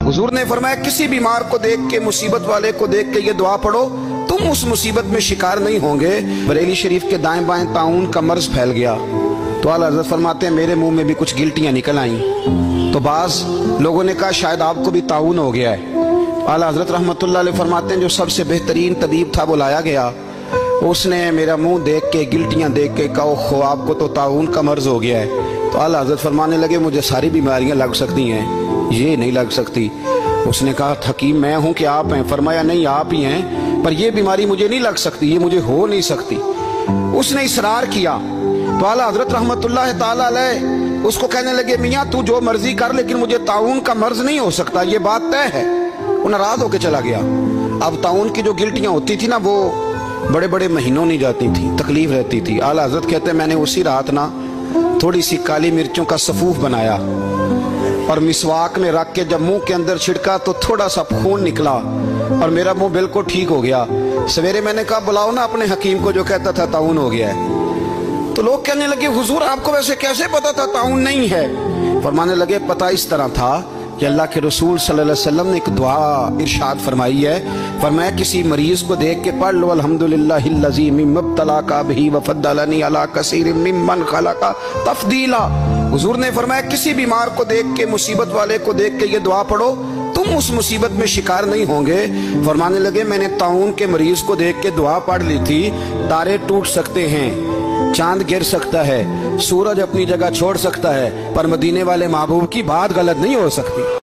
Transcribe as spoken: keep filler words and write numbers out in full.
हुजूर ने फरमाया किसी बीमार को देख के, मुसीबत वाले को देख के ये दुआ पढ़ो, तुम उस मुसीबत में शिकार नहीं होंगे। बरेली शरीफ के दाएं बाएं ताउन का मर्ज फैल गया तो आला हज़रत फरमाते हैं मेरे मुंह में भी कुछ गिल्टियां निकल आईं। तो बाज लोगों ने कहा शायद आपको भी ताउन हो गया है। आला हज़रत रहमतुल्लाह अलैह फरमाते हैं जो सबसे बेहतरीन तबीब था वो लाया गया, उसने मेरा मुंह देख के गिल्टियां देख के कहा खो आपको तो ताउन का मर्ज हो गया है। तो आला हज़रत फरमाने लगे मुझे सारी बीमारियां लग सकती हैं, ये नहीं लग सकती। उसने कहा हकीम मैं हूं कि आप हैं? फरमाया नहीं आप ही हैं, पर ये बीमारी मुझे नहीं लग सकती, ये मुझे हो नहीं सकती। उसने इसरार किया तो आला हज़रत रहमतुल्लाह ताला अलैह उसको कहने लगे मियाँ तू जो मर्जी कर लेकिन मुझे ताउन का मर्ज नहीं हो सकता, ये बात तय है। वो नाराज होकर चला गया। अब ताउन की जो गिल्टियां होती थी ना वो बड़े बड़े महीनों नहीं जाती थी, तकलीफ रहती थी। आला हज़रत कहते हैं मैंने उसी रात ना थोड़ी सी काली मिर्चों का सफूफ बनाया और मिसवाक में रख के जब मुंह के अंदर छिड़का तो थोड़ा सा खून निकला और मेरा मुंह बिल्कुल ठीक हो गया। सवेरे मैंने कहा बुलाओ ना अपने हकीम को जो कहता था ताउन हो गया है। तो लोग कहने लगे हुजूर आपको वैसे कैसे पता था ताउन नहीं है? फरमाने लगे पता इस तरह था कि अल्लाह के रसूल सल्लल्लाहु अलैहि वसल्लम ने एक दुआ इरशाद फरमाई है, फरमाया किसी मरीज को देख के पढ़ लो अल्हम्दुलिल्लाहिल्लज़ी मिम्मब्तलाका बिही वफद्दलनी अला कसीरिम मिम्मन खलका तफदीला। हुजूर ने फरमाया किसी बीमार को देख के, मुसीबत वाले को देख के ये दुआ पढ़ो, तुम उस मुसीबत में शिकार नहीं होंगे। फरमाने लगे मैंने ताउन के मरीज को देख के दुआ पढ़ ली थी, तारे टूट सकते हैं, चांद गिर सकता है, सूरज अपनी जगह छोड़ सकता है, पर मदीने वाले महबूब की बात गलत नहीं हो सकती।